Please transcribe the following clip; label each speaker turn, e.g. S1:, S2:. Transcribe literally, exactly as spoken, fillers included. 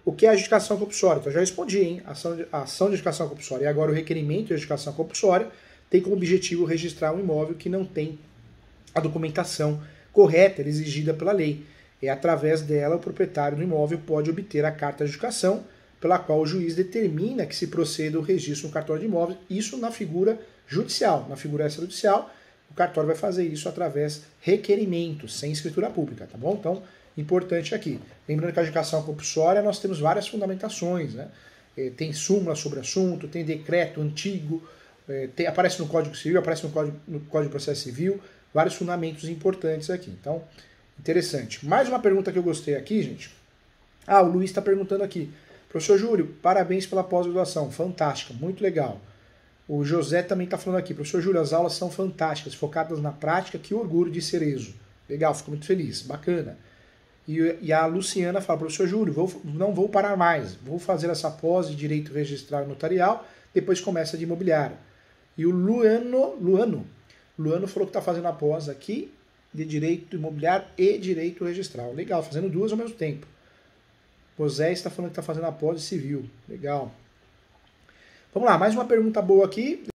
S1: o que é a adjudicação compulsória? Então, eu já respondi, hein? A ação de, a ação de adjudicação compulsória. E agora o requerimento de adjudicação compulsória tem como objetivo registrar um imóvel que não tem a documentação correta exigida pela lei. E através dela, o proprietário do imóvel pode obter a carta de adjudicação, pela qual o juiz determina que se proceda o registro no cartório de imóveis, isso na figura judicial. Na figura extrajudicial, o cartório vai fazer isso através de requerimento, sem escritura pública, tá bom? Então, importante aqui. Lembrando que a adjudicação compulsória, nós temos várias fundamentações, né? Tem súmula sobre assunto, tem decreto antigo, tem, aparece no Código Civil, aparece no Código, no Código de Processo Civil, vários fundamentos importantes aqui. Então, interessante. Mais uma pergunta que eu gostei aqui, gente. Ah, o Luiz está perguntando aqui. Professor Júlio, parabéns pela pós-graduação, fantástica, muito legal. O José também está falando aqui. Professor Júlio, as aulas são fantásticas, focadas na prática, que orgulho de Cerezo. Legal, fico muito feliz, bacana. E, e a Luciana fala, professor Júlio, vou, não vou parar mais, vou fazer essa pós de Direito Registral e Notarial, depois começa de Imobiliário. E o Luano, Luano, Luano falou que está fazendo a pós aqui de Direito Imobiliário e Direito Registral. Legal, fazendo duas ao mesmo tempo. José está falando que está fazendo a pós de Civil. Legal. Vamos lá, mais uma pergunta boa aqui.